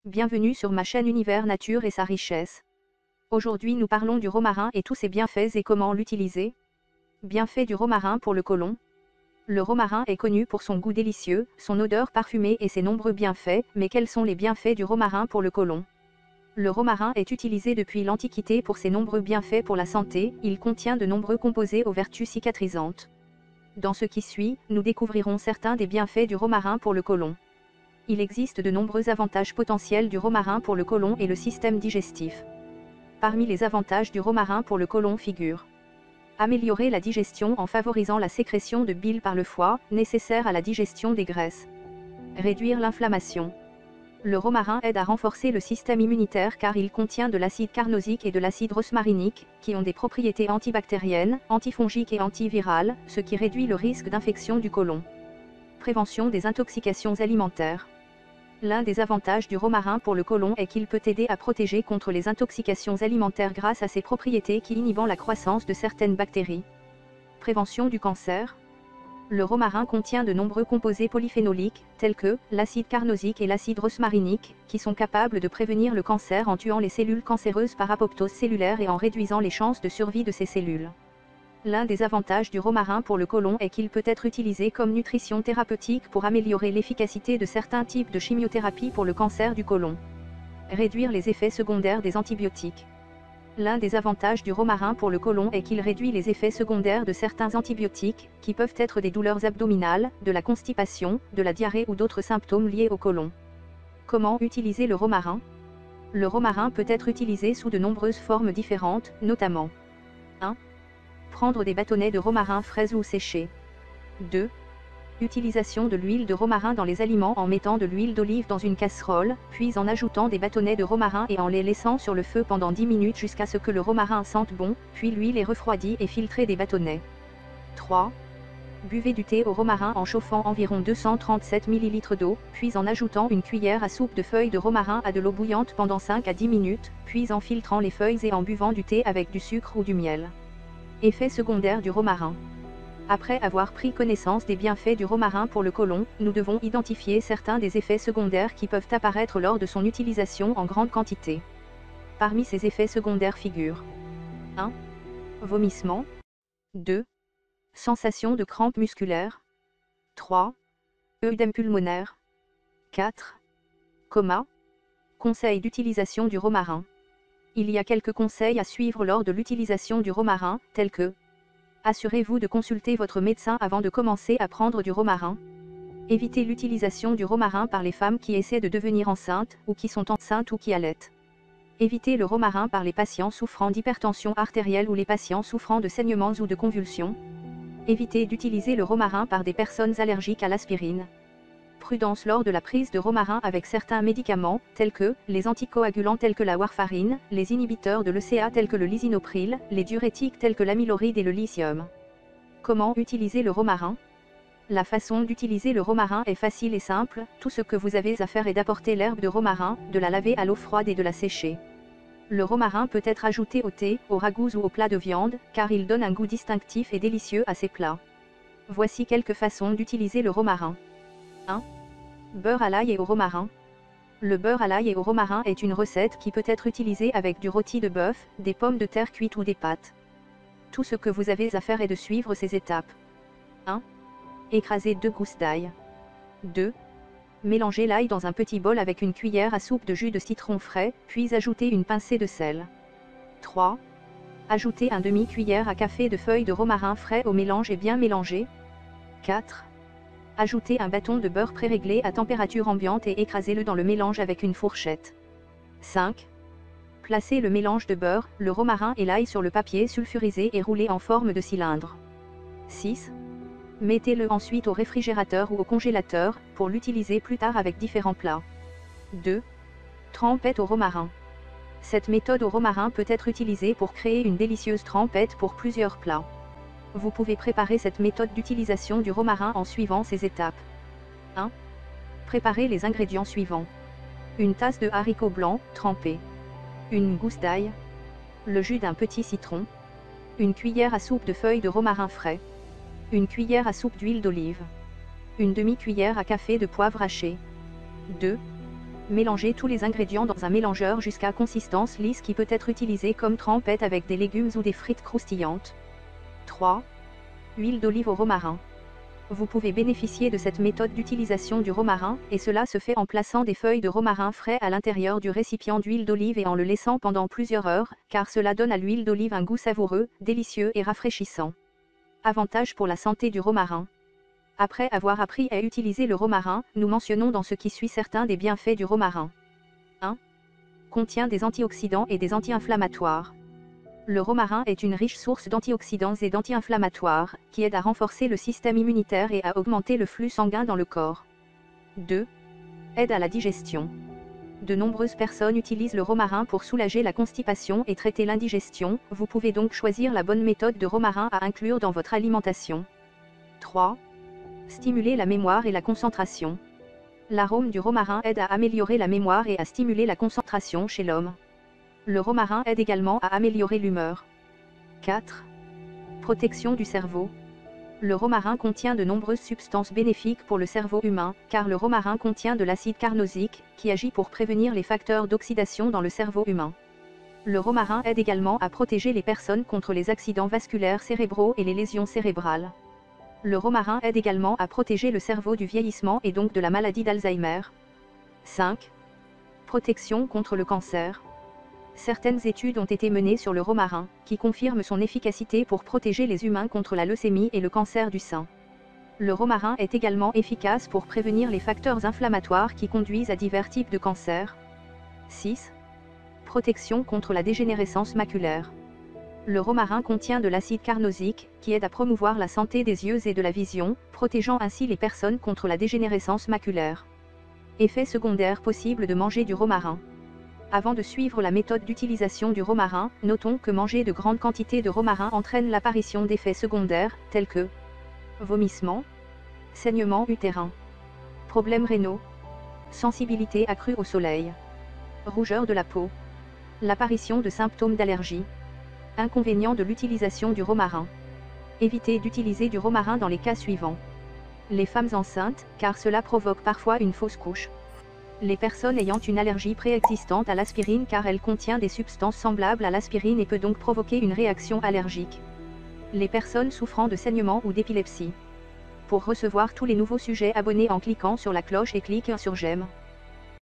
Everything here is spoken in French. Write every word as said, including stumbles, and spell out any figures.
Bienvenue sur ma chaîne Univers Nature et sa richesse. Aujourd'hui nous parlons du romarin et tous ses bienfaits et comment l'utiliser. Bienfaits du romarin pour le côlon. Le romarin est connu pour son goût délicieux, son odeur parfumée et ses nombreux bienfaits, mais quels sont les bienfaits du romarin pour le côlon? Le romarin est utilisé depuis l'Antiquité pour ses nombreux bienfaits pour la santé, il contient de nombreux composés aux vertus cicatrisantes. Dans ce qui suit, nous découvrirons certains des bienfaits du romarin pour le côlon. Il existe de nombreux avantages potentiels du romarin pour le côlon et le système digestif. Parmi les avantages du romarin pour le côlon figurent améliorer la digestion en favorisant la sécrétion de bile par le foie, nécessaire à la digestion des graisses. Réduire l'inflammation. Le romarin aide à renforcer le système immunitaire car il contient de l'acide carnosique et de l'acide rosmarinique, qui ont des propriétés antibactériennes, antifongiques et antivirales, ce qui réduit le risque d'infection du côlon. Prévention des intoxications alimentaires. L'un des avantages du romarin pour le côlon est qu'il peut aider à protéger contre les intoxications alimentaires grâce à ses propriétés qui inhibent la croissance de certaines bactéries. Prévention du cancer. Le romarin contient de nombreux composés polyphénoliques, tels que l'acide carnosique et l'acide rosmarinique, qui sont capables de prévenir le cancer en tuant les cellules cancéreuses par apoptose cellulaire et en réduisant les chances de survie de ces cellules. L'un des avantages du romarin pour le côlon est qu'il peut être utilisé comme nutrition thérapeutique pour améliorer l'efficacité de certains types de chimiothérapie pour le cancer du côlon. Réduire les effets secondaires des antibiotiques. L'un des avantages du romarin pour le côlon est qu'il réduit les effets secondaires de certains antibiotiques, qui peuvent être des douleurs abdominales, de la constipation, de la diarrhée ou d'autres symptômes liés au côlon. Comment utiliser le romarin? Le romarin peut être utilisé sous de nombreuses formes différentes, notamment un. Prendre des bâtonnets de romarin frais ou séchés. deux. Utilisation de l'huile de romarin dans les aliments en mettant de l'huile d'olive dans une casserole, puis en ajoutant des bâtonnets de romarin et en les laissant sur le feu pendant dix minutes jusqu'à ce que le romarin sente bon, puis l'huile est refroidie et filtrez des bâtonnets. trois. Buvez du thé au romarin en chauffant environ deux cent trente-sept millilitres d'eau, puis en ajoutant une cuillère à soupe de feuilles de romarin à de l'eau bouillante pendant cinq à dix minutes, puis en filtrant les feuilles et en buvant du thé avec du sucre ou du miel. Effets secondaires du romarin. Après avoir pris connaissance des bienfaits du romarin pour le côlon, nous devons identifier certains des effets secondaires qui peuvent apparaître lors de son utilisation en grande quantité. Parmi ces effets secondaires figurent un. Vomissement. deux. Sensation de crampes musculaires. trois. œdème pulmonaire. quatre. Coma. Conseils d'utilisation du romarin. Il y a quelques conseils à suivre lors de l'utilisation du romarin, tels que assurez-vous de consulter votre médecin avant de commencer à prendre du romarin. Évitez l'utilisation du romarin par les femmes qui essaient de devenir enceintes, ou qui sont enceintes ou qui allaitent. Évitez le romarin par les patients souffrant d'hypertension artérielle ou les patients souffrant de saignements ou de convulsions. Évitez d'utiliser le romarin par des personnes allergiques à l'aspirine. Prudence lors de la prise de romarin avec certains médicaments, tels que les anticoagulants tels que la warfarine, les inhibiteurs de l'E C A tels que le lisinopril, les diurétiques tels que l'amyloride et le lithium. Comment utiliser le romarin? La façon d'utiliser le romarin est facile et simple, tout ce que vous avez à faire est d'apporter l'herbe de romarin, de la laver à l'eau froide et de la sécher. Le romarin peut être ajouté au thé, au ragoût ou au plat de viande, car il donne un goût distinctif et délicieux à ces plats. Voici quelques façons d'utiliser le romarin. un. Beurre à l'ail et au romarin. Le beurre à l'ail et au romarin est une recette qui peut être utilisée avec du rôti de bœuf, des pommes de terre cuites ou des pâtes. Tout ce que vous avez à faire est de suivre ces étapes. un. Écraser deux gousses d'ail. deux. Mélanger l'ail dans un petit bol avec une cuillère à soupe de jus de citron frais, puis ajouter une pincée de sel. trois. Ajouter un demi-cuillère à café de feuilles de romarin frais au mélange et bien mélanger. quatre. Ajoutez un bâton de beurre préréglé à température ambiante et écrasez-le dans le mélange avec une fourchette. cinq. Placez le mélange de beurre, le romarin et l'ail sur le papier sulfurisé et roulez en forme de cylindre. six. Mettez-le ensuite au réfrigérateur ou au congélateur, pour l'utiliser plus tard avec différents plats. deux. Trempette au romarin. Cette méthode au romarin peut être utilisée pour créer une délicieuse trempette pour plusieurs plats. Vous pouvez préparer cette méthode d'utilisation du romarin en suivant ces étapes. un. Préparez les ingrédients suivants. Une tasse de haricots blancs, trempés. Une gousse d'ail. Le jus d'un petit citron. Une cuillère à soupe de feuilles de romarin frais. Une cuillère à soupe d'huile d'olive. Une demi-cuillère à café de poivre haché. deux. Mélangez tous les ingrédients dans un mélangeur jusqu'à consistance lisse qui peut être utilisé comme trempette avec des légumes ou des frites croustillantes. trois. Huile d'olive au romarin. Vous pouvez bénéficier de cette méthode d'utilisation du romarin, et cela se fait en plaçant des feuilles de romarin frais à l'intérieur du récipient d'huile d'olive et en le laissant pendant plusieurs heures, car cela donne à l'huile d'olive un goût savoureux, délicieux et rafraîchissant. Avantages pour la santé du romarin. Après avoir appris à utiliser le romarin, nous mentionnons dans ce qui suit certains des bienfaits du romarin. un. Contient des antioxydants et des anti-inflammatoires. Le romarin est une riche source d'antioxydants et d'anti-inflammatoires, qui aide à renforcer le système immunitaire et à augmenter le flux sanguin dans le corps. deux. Aide à la digestion. De nombreuses personnes utilisent le romarin pour soulager la constipation et traiter l'indigestion, vous pouvez donc choisir la bonne méthode de romarin à inclure dans votre alimentation. trois. Stimuler la mémoire et la concentration. L'arôme du romarin aide à améliorer la mémoire et à stimuler la concentration chez l'homme. Le romarin aide également à améliorer l'humeur. quatre. Protection du cerveau. Le romarin contient de nombreuses substances bénéfiques pour le cerveau humain, car le romarin contient de l'acide carnosique, qui agit pour prévenir les facteurs d'oxydation dans le cerveau humain. Le romarin aide également à protéger les personnes contre les accidents vasculaires cérébraux et les lésions cérébrales. Le romarin aide également à protéger le cerveau du vieillissement et donc de la maladie d'Alzheimer. cinq. Protection contre le cancer. Certaines études ont été menées sur le romarin, qui confirment son efficacité pour protéger les humains contre la leucémie et le cancer du sein. Le romarin est également efficace pour prévenir les facteurs inflammatoires qui conduisent à divers types de cancers. six. Protection contre la dégénérescence maculaire. Le romarin contient de l'acide carnosique, qui aide à promouvoir la santé des yeux et de la vision, protégeant ainsi les personnes contre la dégénérescence maculaire. Effet secondaire possible de manger du romarin. Avant de suivre la méthode d'utilisation du romarin, notons que manger de grandes quantités de romarin entraîne l'apparition d'effets secondaires, tels que vomissements, saignements utérins, problèmes rénaux, sensibilité accrue au soleil, rougeur de la peau, l'apparition de symptômes d'allergie. Inconvénients de l'utilisation du romarin. Évitez d'utiliser du romarin dans les cas suivants. Les femmes enceintes, car cela provoque parfois une fausse couche. Les personnes ayant une allergie préexistante à l'aspirine car elle contient des substances semblables à l'aspirine et peut donc provoquer une réaction allergique. Les personnes souffrant de saignements ou d'épilepsie. Pour recevoir tous les nouveaux sujets, abonnez en cliquant sur la cloche et cliquez sur j'aime.